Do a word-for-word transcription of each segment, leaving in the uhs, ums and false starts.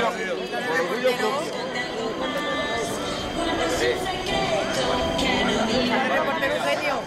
orgullo propio. Reportero genio.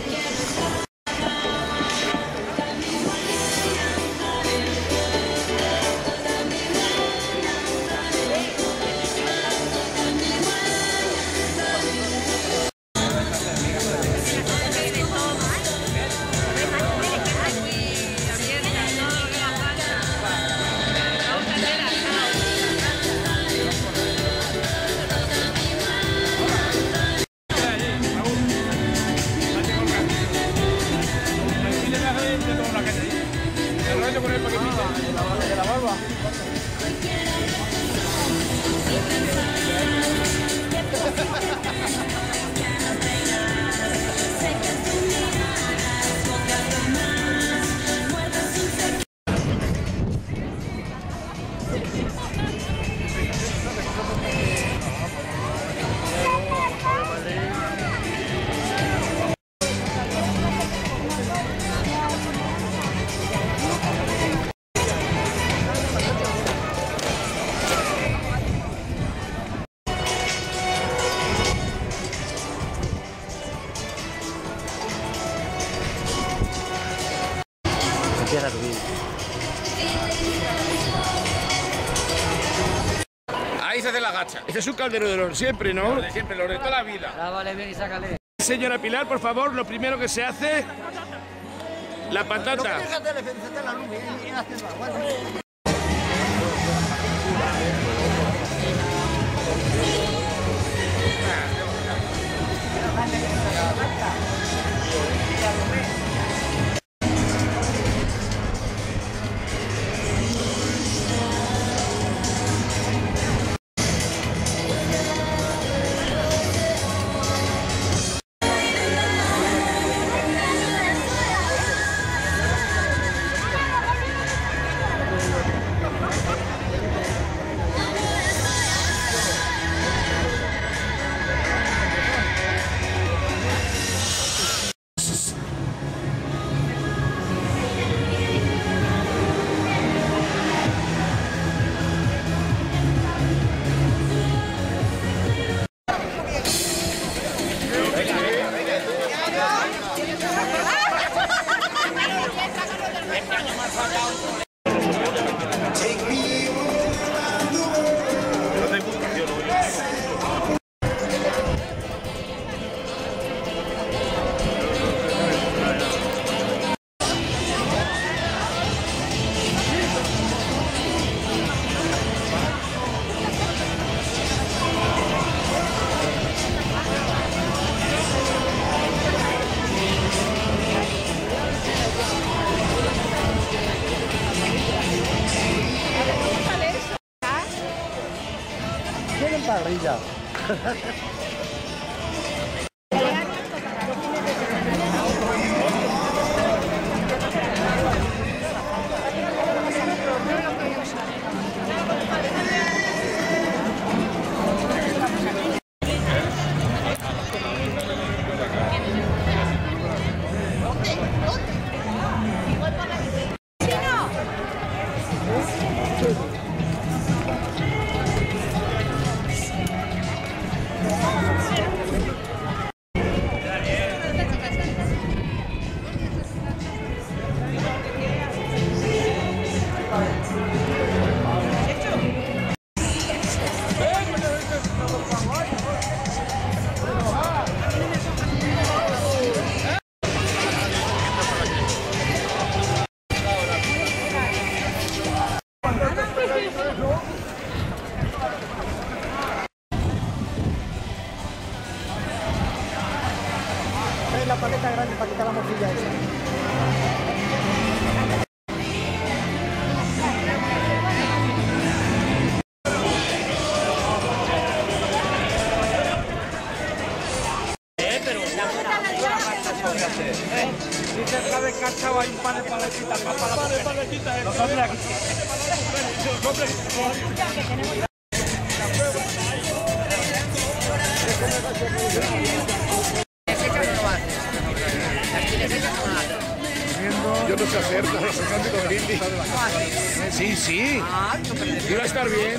Empieza tu vídeo. Ahí se hace la gacha. Este es un caldero de los siempre, ¿no? Lo de siempre, lo de toda la vida. Ah, vale, bien y sácale. Señora Pilar, por favor, lo primero que se hace, la patata. Tienen parrilla. La paleta grande para quitar la morcilla esa. Eh, pero una puta ¿eh? Si cerca de Cachao hay un par de paletitas para la par de paletitas. Los hombres aquí. Los hombres. Yo no sé hacer, no sé hacer con Billy. Sí, sí. Iba a estar bien.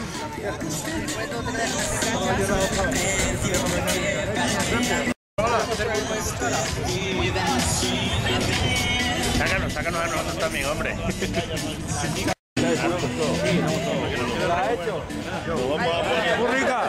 Sácanos, sácanos a nosotros también, hombre. Muy rica.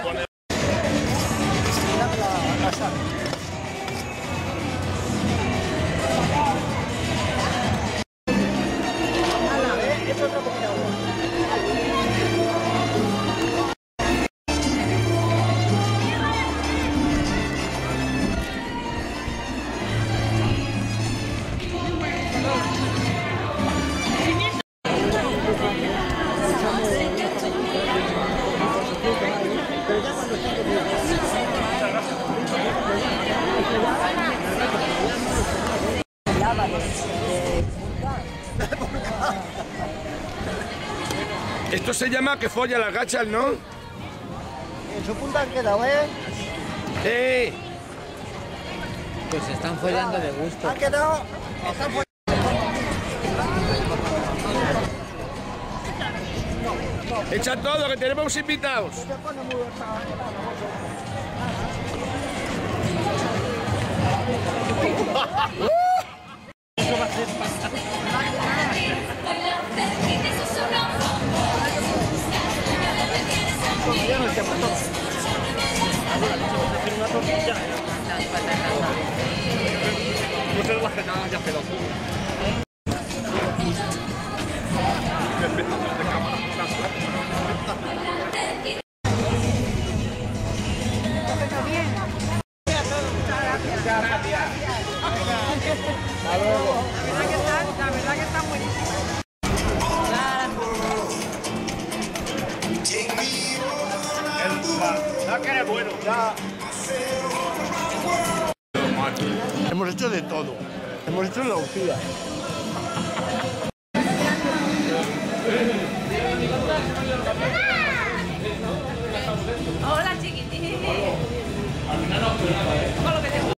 Esto se llama que folla las gachas, ¿no? En su punta han quedado, ¿eh? ¡Eh! Pues se están follando de gusto. Han quedado... Están follando. Echa todo, que tenemos invitados. La verdad que está buenísimo. que eres bueno. Ya. Hemos hecho de todo. Hemos hecho la orgía.